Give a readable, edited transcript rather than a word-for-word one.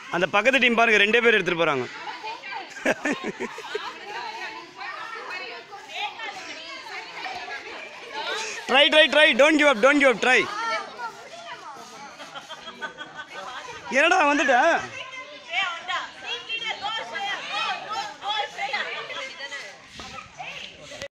அந்த பக்கத்து டீம் பாருங்க 2 பேர் எடுத்துட்டு போறாங்க. Try don't give up try. என்னடா வந்துட்ட